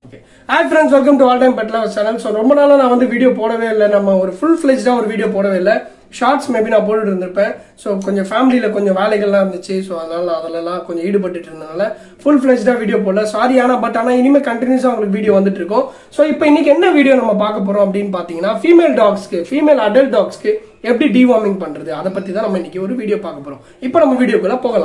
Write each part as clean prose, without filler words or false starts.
Hi friends, welcome to All Time Pet Lovers channel. So ரொம்ப நாளா நான் வந்து வீடியோ போடவே இல்ல. நம்ம ஒரு full fledged ஒரு வீடியோ போடவே இல்ல. ஷார்ட்ஸ் மேபி நான் போட்டுட்டு இருந்திருப்பேன். சோ கொஞ்சம் ஃபேமிலில கொஞ்சம் வேலைகள்லாம் இருந்துச்சு. சோ அதனால அதெல்லாம் கொஞ்சம் ஈடுபட்டுட்டு இருந்தனால full fledged வீடியோ போடல. சாரி ஆனா இனிமே கண்டினியூஸா உங்களுக்கு வீடியோ வந்துட்டு இருக்கும். சோ இப்போ இன்னைக்கு என்ன வீடியோ நம்ம பார்க்க போறோம் அப்படினு பாத்தீங்கன்னா ஃபீமேல் அடல்ட் டாக்ஸ்க்கு எப்படி டிவார்மிங் பண்றது அத பத்தி தான் நம்ம இன்னைக்கு ஒரு வீடியோ பார்க்க போறோம். இப்போ நம்ம வீடியோக்குள்ள போகலாம்.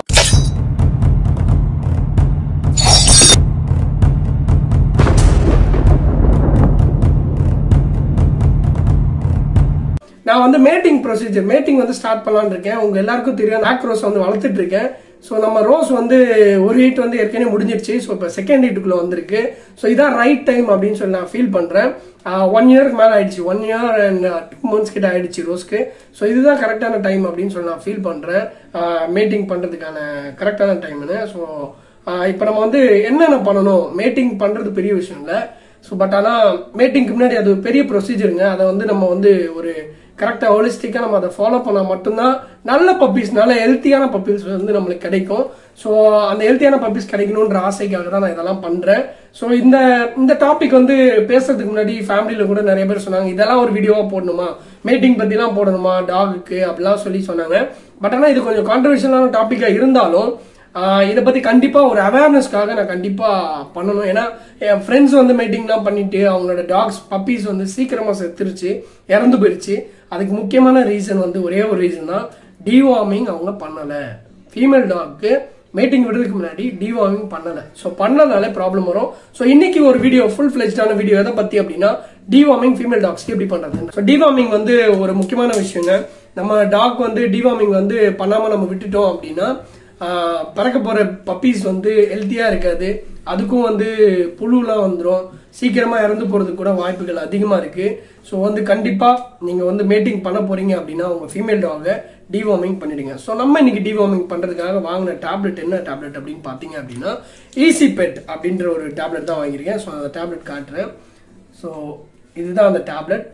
நான் வந்து மேட்டிங் வந்து ஸ்டார்ட் பண்ணலாம்னு இருக்கேன். உங்க எல்லாருக்கும் தெரியும் நாக் ரோஸ் வந்து வளர்த்துட்டு இருக்கேன். ஸோ நம்ம ரோஸ் வந்து ஒரு ஹீட் வந்து ஏற்கனவே முடிஞ்சிருச்சு. ஸோ இப்போ செகண்ட் ஹீட்டுக்குள்ள வந்திருக்கு. ஸோ இதான் ரைட் டைம் அப்படின்னு சொல்லி நான் ஃபீல் பண்றேன். 1 இயருக்கு மேலே ஆயிடுச்சு. 1 இயர் அண்ட் 2 months கிட்ட ஆயிடுச்சு ரோஸ்க்கு. ஸோ இதுதான் கரெக்டான டைம் அப்படின்னு சொல்லி நான் ஃபீல் பண்றேன். மேட்டிங் பண்றதுக்கான கரெக்டான டைம்னு. ஸோ இப்போ நம்ம வந்து என்னென்ன பண்ணணும், மேட்டிங் பண்றது பெரிய விஷயம் இல்லை. ஸோ பட் ஆனால் மேட்டிங்க்கு முன்னாடி அது பெரிய ப்ரொசீஜருங்க. அதை வந்து நம்ம வந்து ஒரு கரெக்டா ஹோலிஸ்டிக்கா நம்ம அதை ஃபாலோ பண்ணா மட்டும்தான் நல்ல பப்பீஸ், நல்ல ஹெல்த்தியான பப்பீஸ் வந்து நம்மளுக்கு கிடைக்கும். ஸோ அந்த ஹெல்த்தியான பப்பீஸ் கிடைக்கணும்ன்ற ஆசைக்காக தான் நான் இதெல்லாம் பண்றேன். ஸோ இந்த டாபிக் வந்து பேசுறதுக்கு முன்னாடி ஃபேமிலியில கூட நிறைய பேர் சொன்னாங்க, இதெல்லாம் ஒரு வீடியோவா போடணுமா, மேட்டிங் பத்தி எல்லாம் போடணுமா டாகுக்கு அப்படிலாம் சொல்லி சொன்னாங்க. பட் ஆனா இது கொஞ்சம் கான்ட்ரவர்ஷியலான டாபிக்கா இருந்தாலும் இதை பத்தி கண்டிப்பா ஒரு அவேர்னஸ்க்காக நான் கண்டிப்பா பண்ணணும். ஏன்னா என் ஃப்ரெண்ட்ஸ் வந்து மீட்டிங்லாம் பண்ணிட்டு அவங்களோட டாக்ஸ் பப்பீஸ் வந்து சீக்கிரமா செத்துருச்சு, இறந்து போயிருச்சு. அதுக்கு முக்கியமான ரீசன் வந்து ஒரே ஒரு ரீசன் தான், டிவார்மிங் அவங்க பண்ணல. ஃபீமேல் டாக்கு மீட்டிங் விடுறதுக்கு முன்னாடி டிவார்மிங் பண்ணல. ஸோ பண்ணனாலே ப்ராப்ளம் வரும். ஸோ இன்னைக்கு ஒரு வீடியோ ஃபுல் ஃபிளெஜ்டான வீடியோ எதை பத்தி அப்படின்னா டிவார்மிங் ஃபீமேல் டாக்ஸ்க்கு எப்படி பண்றது. ஸோ டிவார்மிங் வந்து ஒரு முக்கியமான விஷயங்க. நம்ம டாக் வந்து டிவார்மிங் வந்து பண்ணாம நம்ம விட்டுட்டோம் அப்படின்னா பறக்க போற பப்பீஸ் வந்து ஹெல்த்தியா இருக்காது. அதுக்கும் வந்து புழுலாம் வந்துடும், சீக்கிரமா இறந்து போறதுக்கு கூட வாய்ப்புகள் அதிகமா இருக்கு. ஸோ வந்து கண்டிப்பா நீங்க வந்து மேட்டிங் பண்ண போறீங்க அப்படின்னா உங்க ஃபீமேல் டாக டிவார்மிங் பண்ணிடுங்க. ஸோ நம்ம இன்னைக்கு டிவார்மிங் பண்றதுக்காக வாங்கின டேப்லெட் என்ன டேப்லெட் அப்படின்னு பாத்தீங்க அப்படின்னா ஈஸி பெட் அப்படின்ற ஒரு டேப்லெட் தான் வாங்கியிருக்கேன். ஸோ அந்த டேப்லெட் காட்டுறேன். ஸோ இதுதான் அந்த டேப்லெட்,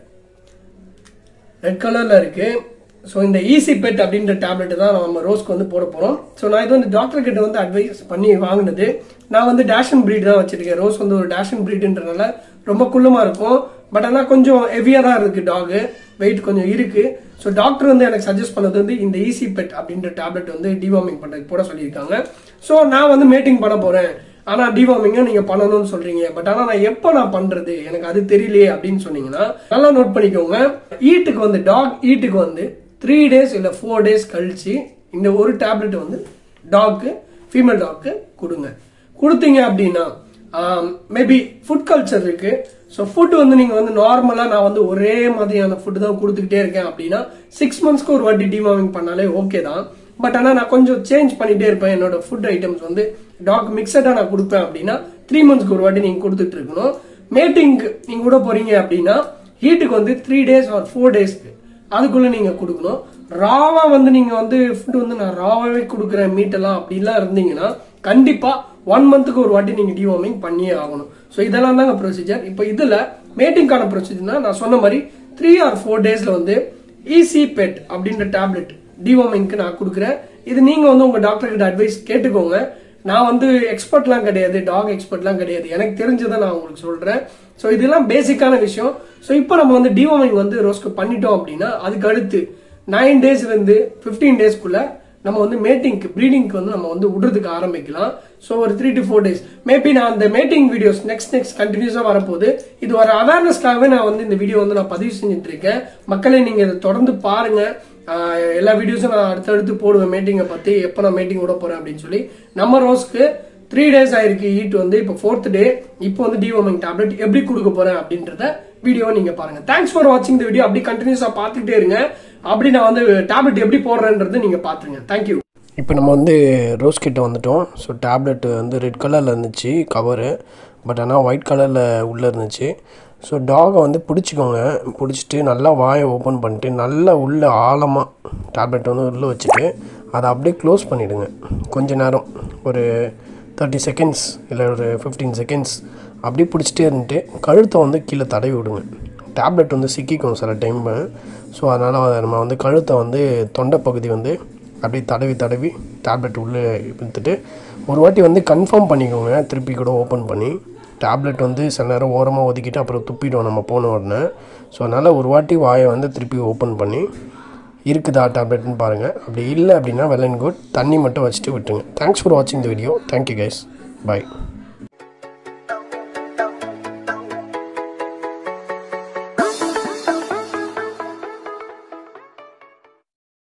ரெட் கலர்ல இருக்கு. ஸோ இந்த ஈஸி பெட் அப்படின்ற டேப்லெட் தான் நம்ம ரோஸ்க்கு வந்து போட போறோம். ஸோ நான் இது வந்து டாக்டர் கிட்ட வந்து அட்வைஸ் பண்ணி வாங்கினது. நான் வந்து டேஷன் பிரீட் தான் வச்சிருக்கேன். ரோஸ் வந்து ஒரு டேஷன் பிரீட்ன்றனால ரொம்ப குள்ளமா இருக்கும். பட் ஆனால் கொஞ்சம் ஹெவியா தான் இருக்கு டாக், வெயிட் கொஞ்சம் இருக்கு. ஸோ டாக்டர் வந்து எனக்கு சஜஸ்ட் பண்ணது வந்து இந்த ஈஸி பெட் அப்படின்ற டேப்லெட் வந்து டிவார்மிங் பண்றதுக்கு போட சொல்லியிருக்காங்க. ஸோ நான் வந்து மேட்டிங் பண்ண போறேன், ஆனா டிவார்மிங்க நீங்க பண்ணணும்னு சொல்றீங்க. பட் ஆனா நான் எப்ப நான் பண்றது எனக்கு அது தெரியலையே அப்படின்னு சொன்னீங்கன்னா நல்லா நோட் பண்ணிக்கோங்க. ஈட்டுக்கு வந்து டாக் ஈட்டுக்கு வந்து 3 days இல்ல 4 days கழிச்சு இந்த ஒரு டேப்லெட் வந்து டாக்கு ஃபீமேல் டாக்கு கொடுத்தீங்க அப்படின்னா மேபி ஃபுட் கல்ச்சர் இருக்கு. ஸோ ஃபுட் வந்து நீங்க வந்து நார்மலா நான் வந்து ஒரே மாதிரியான ஃபுட் தான் கொடுத்துக்கிட்டே இருக்கேன் அப்படின்னா 6 monthsக்கு ஒரு வாட்டி டிவார்மிங் பண்ணாலே ஓகே தான். பட் ஆனா நான் கொஞ்சம் சேஞ்ச் பண்ணிட்டே இருப்பேன். என்னோட ஃபுட் ஐட்டம்ஸ் வந்து டாக் மிக்சடா நான் கொடுப்பேன் அப்படின்னா 3 monthsக்கு ஒரு வாட்டி நீங்க கொடுத்துட்டு இருக்கணும். மேட்டிங் நீங்க கூட போறீங்க அப்படின்னா ஹீட்டுக்கு வந்து 3 days or 4 daysக்கு அதுக்குள்ள நீங்க கொடுக்கணும். ராவா வந்து நீங்க வந்து ஃபுட் வந்து நான் ராவாவே கொடுக்குறேன் மீட் எல்லாம் அப்படிலாம் இருந்தீங்கன்னா கண்டிப்பா 1 monthக்கு ஒரு வாட்டி நீங்க டிவார்மிங் பண்ணியே ஆகணும். ஸோ இதெல்லாம் தாங்க ப்ரொசீஜர். இப்போ இதுல மேட்டிங்கான ப்ரொசீஜர்னா நான் சொன்ன மாதிரி 3 or 4 daysல வந்து ஈஸி பெட் அப்படின்ற டேப்லெட் டிவார்மிங்க்கு நான் கொடுக்குறேன். இது நீங்க வந்து உங்க டாக்டர் கிட்ட அட்வைஸ் கேட்டுக்கோங்க. நான் வந்து எக்ஸ்பர்ட்லாம் கிடையாது, டாக் எக்ஸ்பர்ட்லாம் கிடையாது, எனக்கு தெரிஞ்சதை நான் உங்களுக்கு சொல்றேன். ஸோ இதெல்லாம் பேசிக்கான விஷயம். ஸோ இப்போ நம்ம வந்து டிவார்மிங் வந்து ரோஸ்க்கு பண்ணிட்டோம் அப்படின்னா அதுக்கு அடுத்து 9 daysல இருந்து 15 daysக்குள்ள நம்ம வந்து மேட்டிங்க்கு ப்ரீடிங்க்கு வந்து நம்ம வந்து விடுறதுக்கு ஆரம்பிக்கலாம். ஸோ ஒரு 3 to 4 days மேபி நான் அந்த மேட்டிங் வீடியோஸ் நெக்ஸ்ட் கண்டினியூஸா வரப்போகுது. இது ஒரு அவேர்னஸ்க்காகவே நான் வந்து இந்த வீடியோ வந்து நான் பதிவு செஞ்சுட்டு இருக்கேன். மக்களே நீங்க இதை தொடர்ந்து பாருங்க. எல்லா வீடியோஸும் நான் அடுத்தடுத்து போடுவேன் மேட்டிங்கை பத்தி, எப்போ நான் மேட்டிங் விட போறேன் அப்படின்னு சொல்லி. நம்ம ரோஸ்க்கு 3 days ஆயிருக்கு ஹீட் வந்து, இப்போ 4th day. இப்போ வந்து டிவார்மிங் டேப்லெட் எப்படி கொடுக்க போறேன் அப்படின்றத வீடியோ நீங்க பாருங்க. தேங்க்ஸ் ஃபார் வாட்சிங் த வீடியோ. அப்படி கண்டினியூஸா பார்த்துக்கிட்டே இருங்க. அப்படி நான் வந்து டேப்லெட் எப்படி போடுறேன்றது நீங்க பாத்துருங்க. தேங்க்யூ. இப்போ நம்ம வந்து ரோஸ் கிட்ட வந்துட்டோம். ஸோ டேப்லெட் வந்து ரெட் கலரில் இருந்துச்சு கவரு, பட் ஆனால் ஒயிட் கலரில் உள்ளே இருந்துச்சு. ஸோ டாகை வந்து பிடிச்சிக்கோங்க, பிடிச்சிட்டு நல்லா வாயை ஓப்பன் பண்ணிட்டு நல்லா உள்ளே ஆழமாக டேப்லெட் வந்து உள்ளே வச்சுட்டு அதை அப்படியே க்ளோஸ் பண்ணிவிடுங்க. கொஞ்ச நேரம் ஒரு 30 seconds இல்லை ஒரு 15 seconds அப்படியே பிடிச்சிட்டே இருந்துட்டு கழுத்தை வந்து கீழே தடவி விடுங்க. டேப்லெட் வந்து சிக்கிக்கும் சில டைமு. ஸோ அதனால் நம்ம வந்து கழுத்தை வந்து தொண்டை பகுதி வந்து அப்படியே தடவி டேப்லெட் உள்ளே இழுத்துட்டு ஒரு வாட்டி வந்து கன்ஃபார்ம் பண்ணிக்கோங்க. திருப்பி கூட ஓப்பன் பண்ணி டேப்லெட் வந்து சில நேரம் ஓரமாக ஒதுக்கிட்டு அப்புறம் துப்பிடுவோம் நம்ம போன உடனே. ஸோ அதனால் ஒரு வாட்டி வாயை வந்து திருப்பி ஓப்பன் பண்ணி இருக்குதா டேப்லெட்னு பாருங்கள். அப்படி இல்லை அப்படின்னா வெல் அண்ட் குட், தண்ணி மட்டும் வச்சுட்டு விட்டுருங்க. தேங்க்ஸ் ஃபார் வாட்சிங் the video. Thank you guys, bye.